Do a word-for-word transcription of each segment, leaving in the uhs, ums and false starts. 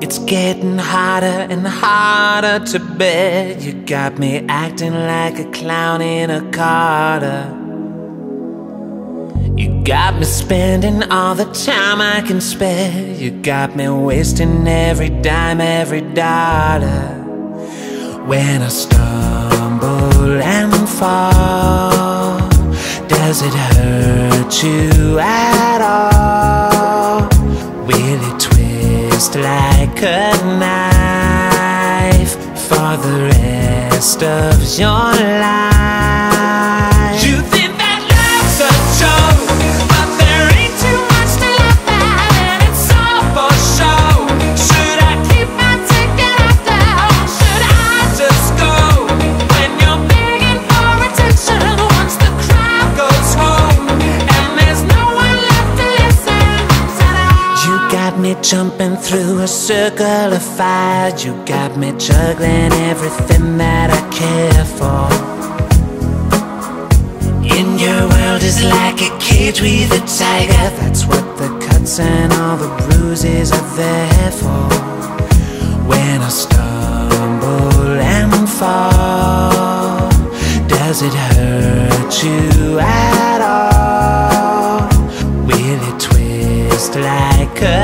It's getting harder and harder to bear. You got me acting like a clown in a Carter. You got me spending all the time I can spare. You got me wasting every dime, every dollar. When I stumble and fall, does it hurt you at all? Will it twist like a knife for the rest of your life? You think that love's a joke, but there ain't too much to laugh at, and it's all for show. Should I keep my ticket out there, or should I just go? When you're begging for attention, once the crowd goes home and there's no one left to listen, ta-da! You got me jumping through a circle of fire. You got me juggling everything that I care for. In your world is like a cage with a tiger. That's what the cuts and all the bruises are there for. When I stumble and fall, does it hurt you at all? Will it twist like a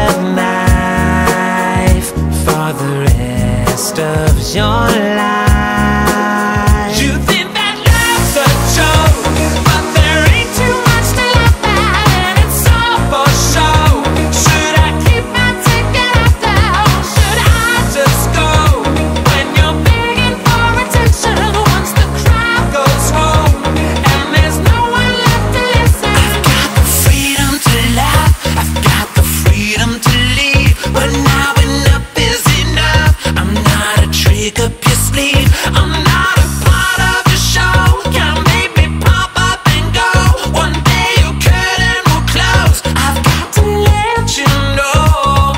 knife for the rest of your life? You think that love's a joke, but there ain't too much to laugh at, and it's all for show. Should I keep my ticket out there, or should I just go? When you're begging for attention, once the crowd goes home and there's no one left to listen. I've got the freedom to laugh, I've got the freedom to leave, but now enough is enough. I'm not a trick up your sleeve, I'm not a part of your show. Can't make me pop up and go. One day your curtain will close. I've got to let you know,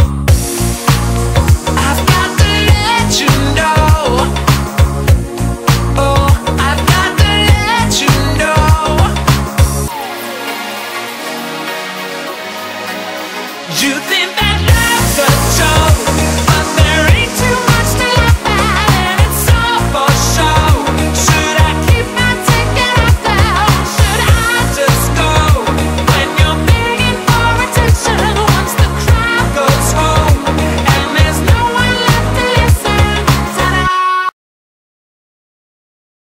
I've got to let you know, oh, I've got to let you know. You think